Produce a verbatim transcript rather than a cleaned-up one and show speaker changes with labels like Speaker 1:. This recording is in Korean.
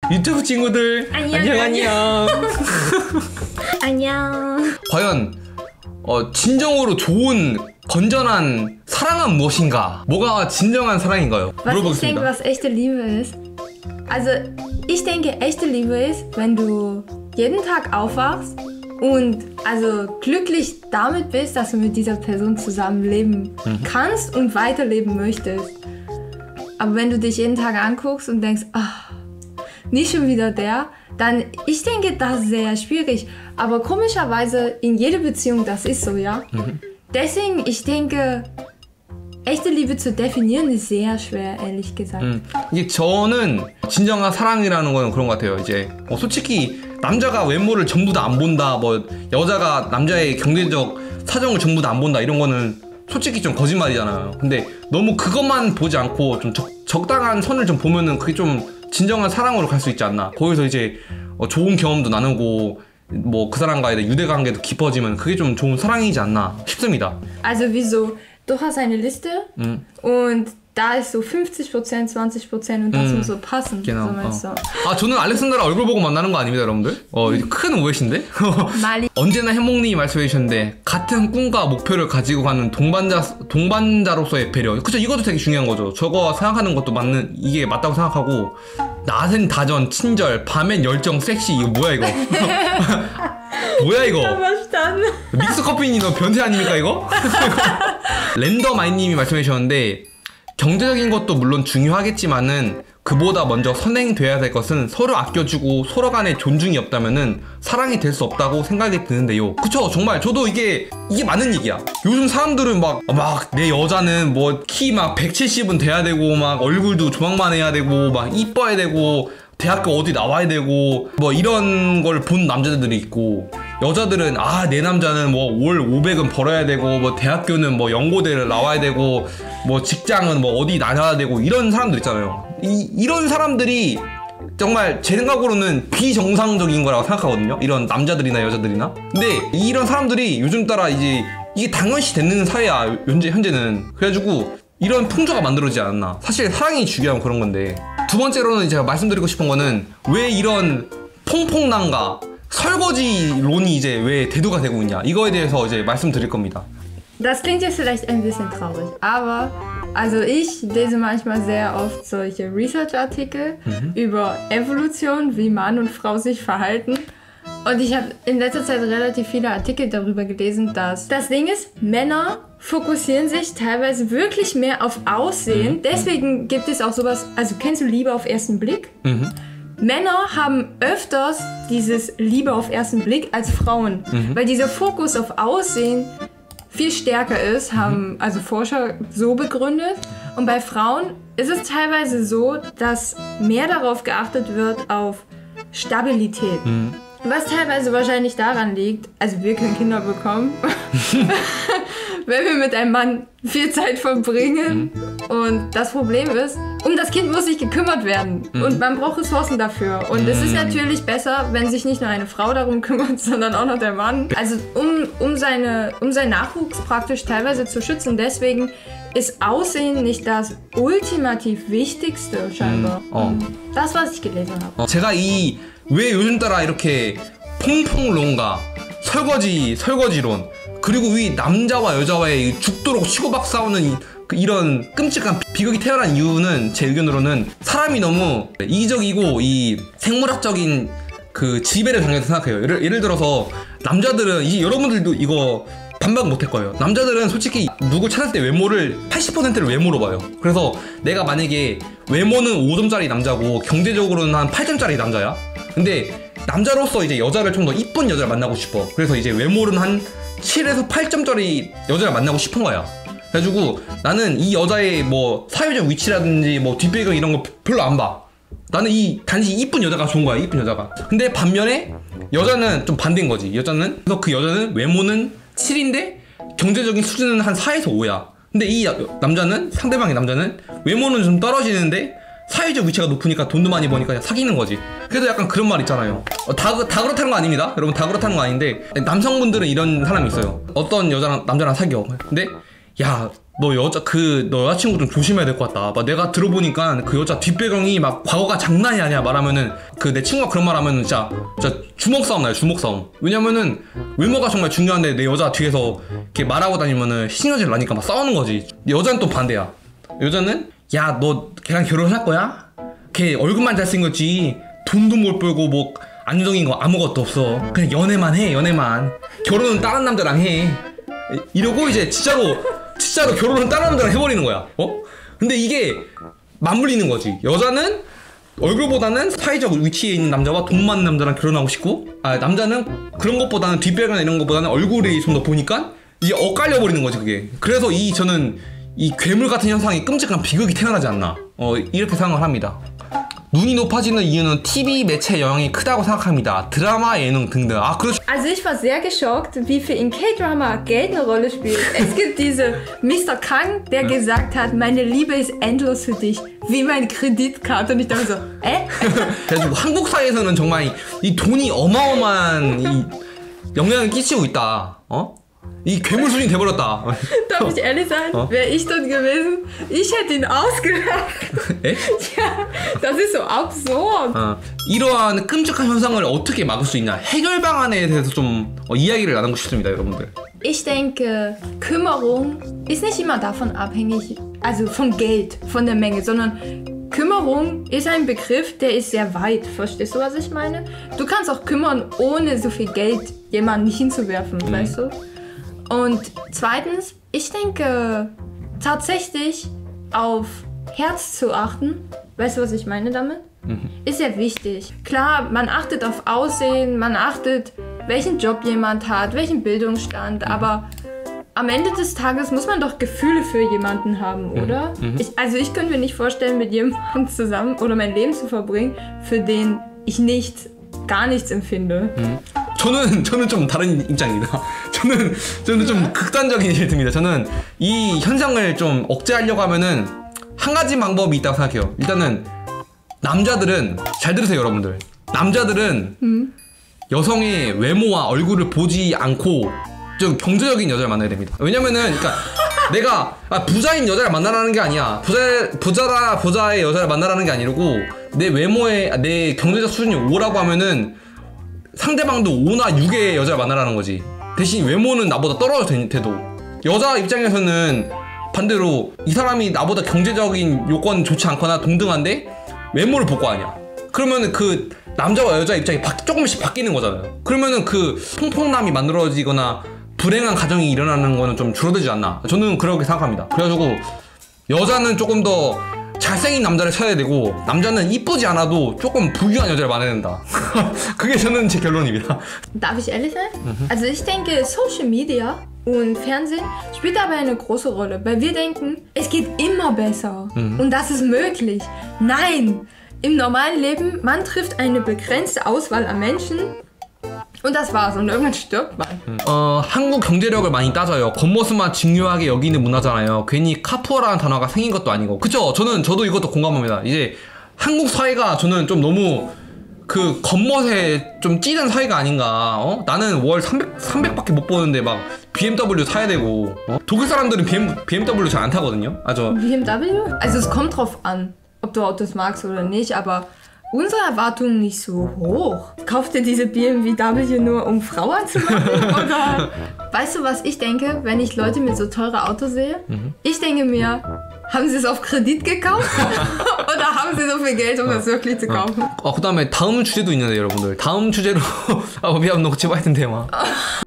Speaker 1: 유튜브 친구들 안녕 안녕.
Speaker 2: 안녕.
Speaker 1: 과연 어, 진정으로 좋은 건전한 사랑은 무엇인가? 뭐가 진정한 사랑인가요?
Speaker 2: Was ich denke, was echte Liebe ist. Also ich denke, echte Liebe ist, wenn du jeden Tag aufwachst und also glücklich damit bist, dass du mit dieser Person zusammenleben mhm. kannst und weiterleben möchtest. Aber wenn du dich jeden Tag anguckst und denkst, ach, nicht schon wieder der, dann, ich denke, das ist sehr schwierig. Aber komischerweise in jeder Beziehung, das ist so, ja. Mhm. Deswegen, ich denke, echte Liebe zu definieren ist sehr schwer, ehrlich gesagt.
Speaker 1: 음, 이게 저는 진정한 사랑이라는 거는 그런 것 같아요. 이제 어, 솔직히 남자가 외모를 전부 다 안 본다, 뭐 여자가 남자의 경제적 사정을 전부 다 안 본다 이런 거는 솔직히 좀 거짓말이잖아요. 근데 너무 그것만 보지 않고 좀 적, 적당한 선을 좀 보면은 그게 좀 진정한 사랑으로 갈 수 있지 않나. 거기서 이제 어, 좋은 경험도 나누고 뭐 그 사람과의 유대관계도 깊어지면 그게 좀 좋은 사랑이지 않나 싶습니다.
Speaker 2: Also wieso? Du hast eine Liste mm. und da ist so fünfzig Prozent, zwanzig Prozent und das mm. muss so passen.
Speaker 1: genau.
Speaker 2: So meinst du.
Speaker 1: 어. 아 저는 알렉산드라 얼굴 보고 만나는 거 아닙니다 여러분들. 어, 큰 오해신데? 언제나 해몽님이 말씀해 주셨는데 같은 꿈과 목표를 가지고 가는 동반자, 동반자로서의 배려. 그쵸, 이것도 되게 중요한 거죠. 저거 생각하는 것도 맞는, 이게 맞다고 생각하고 낮엔 다전, 친절, 밤엔 열정, 섹시. 이거 뭐야 이거? 뭐야 이거? 믹스 커피니 너 변태 아닙니까 이거? 랜덤아이님이 말씀해 주셨는데 경제적인 것도 물론 중요하겠지만은 그보다 먼저 선행돼야 될 것은 서로 아껴주고 서로 간에 존중이 없다면은 사랑이 될 수 없다고 생각이 드는데요. 그쵸, 정말 저도 이게 이게 맞는 얘기야. 요즘 사람들은 막 막 내 여자는 뭐 키 막 백칠십은 돼야 되고 막 얼굴도 조망만 해야 되고 막 이뻐야 되고 대학교 어디 나와야 되고 뭐 이런 걸 본 남자들이 있고, 여자들은 아 내 남자는 뭐 월 오백은 벌어야 되고 뭐 대학교는 뭐 연고대를 나와야 되고 뭐 직장은 뭐 어디 나가야 되고 이런 사람들 있잖아요. 이, 이런 사람들이 정말 제 생각으로는 비정상적인 거라고 생각하거든요. 이런 남자들이나 여자들이나. 근데 이런 사람들이 요즘 따라 이제 이게 당연시 되는 사회야 현재, 현재는. 그래가지고 이런 풍조가 만들어지지 않았나. 사실 사랑이 중요한 그런 건데. 두 번째로는 제가 말씀드리고 싶은 거는 왜 이런 퐁퐁남과 설거지론이 이제 왜 대두가 되고 있냐, 이거에 대해서 이제 말씀드릴 겁니다.
Speaker 2: Das klingt jetzt vielleicht ein bisschen traurig, aber also ich lese manchmal sehr oft solche Research-Artikel mhm. über Evolution, wie Mann und Frau sich verhalten. Und ich habe in letzter Zeit relativ viele Artikel darüber gelesen, dass das Ding ist, Männer fokussieren sich teilweise wirklich mehr auf Aussehen. Mhm. Deswegen gibt es auch sowas, also kennst du Liebe auf ersten Blick? Mhm. Männer haben öfters dieses Liebe auf ersten Blick als Frauen, mhm. weil dieser Fokus auf Aussehen viel stärker ist, haben also Forscher so begründet. Und bei Frauen ist es teilweise so, dass mehr darauf geachtet wird auf Stabilität. Mhm. Was teilweise wahrscheinlich daran liegt, also wir können Kinder bekommen, wenn wir mit einem Mann viel Zeit verbringen. Mhm. Und das Problem ist, um das Kind muss sich gekümmert werden. Mhm. Und man braucht Ressourcen dafür. Und mhm. es ist natürlich besser, wenn sich nicht nur eine Frau darum kümmert, sondern auch noch der Mann. Also um, um, seine, um seinen Nachwuchs praktisch teilweise zu schützen. Deswegen ist Aussehen nicht das ultimativ Wichtigste scheinbar.
Speaker 1: 음, 어.
Speaker 2: Das, was ich gelesen habe.
Speaker 1: 어, 제가 이 왜 요즘 따라 이렇게 퐁퐁론과 설거지 설거지론, 그리고 이 남자와 여자와의 죽도록 치고박 싸우는 이, 그 이런 끔찍한 비극이 태어난 이유는 제 의견으로는 사람이 너무 이기적이고 이 생물학적인 그 지배를 당연히 생각해요. 예를, 예를 들어서 남자들은 이제 여러분들도 이거 반박 못할 거예요. 남자들은 솔직히 누굴 찾을 때 외모를 팔십 퍼센트를 외모로 봐요. 그래서 내가 만약에 외모는 오 점짜리 남자고 경제적으로는 한 팔 점짜리 남자야. 근데 남자로서 이제 여자를 좀 더 이쁜 여자를 만나고 싶어. 그래서 이제 외모는 한 칠에서 팔 점짜리 여자를 만나고 싶은 거야. 그래가지고 나는 이 여자의 뭐 사회적 위치라든지 뭐 뒷배경 이런 거 별로 안 봐. 나는 이 단지 이쁜 여자가 좋은 거야, 이쁜 여자가. 근데 반면에 여자는 좀 반대인 거지. 여자는, 그래서 그 여자는 외모는 칠인데 경제적인 수준은 한 사에서 오야. 근데 이 남자는, 상대방의 남자는 외모는 좀 떨어지는데 사회적 위치가 높으니까 돈도 많이 버니까 사귀는 거지. 그래서 약간 그런 말 있잖아요. 어, 다, 다 그렇다는 거 아닙니다. 여러분, 다 그렇다는 거 아닌데 남성분들은 이런 사람이 있어요. 어떤 여자랑 남자랑 사귀어. 근데 야, 너 여자 그 너 여자친구 좀 조심해야 될 것 같다. 막 내가 들어보니까 그 여자 뒷배경이 막 과거가 장난이 아니야 말하면은 그 내 친구가 그런 말 하면은 진짜 진짜 주먹 싸움 나요 주먹 싸움. 왜냐면은 외모가 정말 중요한데 내 여자 뒤에서 이렇게 말하고 다니면은 신경질 나니까 막 싸우는 거지. 여자는 또 반대야. 여자는 야 너 걔랑 결혼할 거야? 걔 얼굴만 잘생겼지 돈도 못 벌고 뭐 안정적인 거 아무것도 없어. 그냥 연애만 해 연애만. 결혼은 다른 남자랑 해. 이러고 이제 진짜로 진짜로 결혼은 다른 남자랑 해버리는 거야. 어? 근데 이게 맞물리는 거지. 여자는 얼굴보다는 사회적 위치에 있는 남자와 돈 많은 남자랑 결혼하고 싶고, 아 남자는 그런 것보다는 뒷배경이나 이런 것보다는 얼굴이 좀 더 보니까 이게 엇갈려 버리는 거지 그게. 그래서 이 저는 이 괴물 같은 현상이 끔찍한 비극이 태어나지 않나. 어 이렇게 생각을 합니다. 눈이 높아지는 이유는 티비 매체 영향이 크다고 생각합니다. 드라마, 예능 등등. 아, 그렇죠.
Speaker 2: Also ich war sehr geschockt, wie viel in K-Drama Geld eine Rolle spielt. Es gibt diese Mister Kang, der gesagt hat, meine Liebe ist endlos für dich, wie meine Kreditkarte. Und ich dachte so, äh?
Speaker 1: 그래가지고 한국 사회에서는 정말 이, 이 돈이 어마어마한 이 영향을 끼치고 있다. 어? 이 괴물 수준이 돼버렸다.
Speaker 2: Darf ich ehrlich sein?
Speaker 1: Oh.
Speaker 2: Wäre ich dort gewesen, ich hätte ihn ausgelacht.
Speaker 1: 에?
Speaker 2: Ja, das ist so absurd.
Speaker 1: 어, 이러한 끔찍한 현상을 어떻게 막을 수 있냐, 해결 방안에 대해서 좀 어, 이야기를 나누고 싶습니다, 여러분들.
Speaker 2: Ich denke, Kümmerung ist nicht immer davon abhängig, also von Geld, von der Menge, sondern Kümmerung ist ein Begriff, der ist sehr weit. Verstehst du, was ich meine? Du kannst auch kümmern, ohne so viel Geld jemanden hinzuwerfen, mhm. weißt du? Und zweitens, ich denke, tatsächlich auf Herz zu achten, weißt du, was ich meine damit? Mhm. Ist sehr wichtig. Klar, man achtet auf Aussehen, man achtet, welchen Job jemand hat, welchen Bildungsstand, mhm. aber am Ende des Tages muss man doch Gefühle für jemanden haben, oder? Mhm. Ich, also ich könnte mir nicht vorstellen, mit jemandem zusammen oder mein Leben zu verbringen, für den ich nichts, gar nichts empfinde.
Speaker 1: Mhm. 저는 저는 좀 다른 입장입니다. 저는 저는 좀 극단적인 얘기를 듭니다. 저는 이 현상을 좀 억제하려고 하면은 한 가지 방법이 있다고 생각해요. 일단은 남자들은 잘 들으세요, 여러분들. 남자들은 음. 여성의 외모와 얼굴을 보지 않고 좀 경제적인 여자를 만나야 됩니다. 왜냐면은 그러니까 내가 아, 부자인 여자를 만나라는 게 아니야. 부자 부자라 부자의 여자를 만나라는 게 아니고 내 외모에 내 경제적 수준이 오라고 하면은 상대방도 오나 육의 여자를 만나라는 거지. 대신 외모는 나보다 떨어져 돼도 여자 입장에서는 반대로 이 사람이 나보다 경제적인 요건 좋지 않거나 동등한데 외모를 볼 거 아니야. 그러면은 그 남자와 여자 입장이 바, 조금씩 바뀌는 거잖아요. 그러면은 그 통통남이 만들어지거나 불행한 가정이 일어나는 거는 좀 줄어들지 않나. 저는 그렇게 생각합니다. 그래가지고 여자는 조금 더 잘생긴 남자를 찾아야 되고 남자는 이쁘지 않아도 조금 부유한 여자를 만나야 된다. 그게 저는 제 결론입니다.
Speaker 2: Darf ich ehrlich sein? Mhm. Also ich denke, Social Media und Fernsehen spielt dabei eine große Rolle, weil wir denken, es geht immer besser mhm. und das ist möglich. Nein, im normalen Leben, man trifft eine begrenzte Auswahl an Menschen und das war's. Und irgendwann stirbt man.
Speaker 1: 어, 한국 경제력을 많이 따져요. 겉모습만 중요하게 여기는 문화잖아요. 괜히 카푸어라는 단어가 생긴 것도 아니고. 그쵸? 저는 저도 이것도 공감합니다. 이제 한국 사회가 저는 좀 너무 그 겉멋에 좀 찌든 사회가 아닌가. 어? 나는 월 삼백, 삼백밖에 못 버는데 막 비엠더블유 사야 되고. 어? 독일 사람들은 비엠, 비엠더블유 잘 안 타거든요. 아, 저.
Speaker 2: 비엠더블유? Also es kommt drauf an, ob du Autos magst oder nicht, aber unsere Erwartungen nicht so hoch. Kauft ihr diese B M W nur, um Frau anzumachen? Oder? Weißt du, was ich denke, wenn ich Leute mit so teuren Autos sehe? Mhm. Ich denke mir, haben sie es auf Kredit gekauft? Oder haben sie so viel Geld, um das wirklich zu kaufen?
Speaker 1: 어, 그 다음에 다음 주제도 있는데, 여러분들. 다음 주제로, 아, wir haben noch zwei Themen.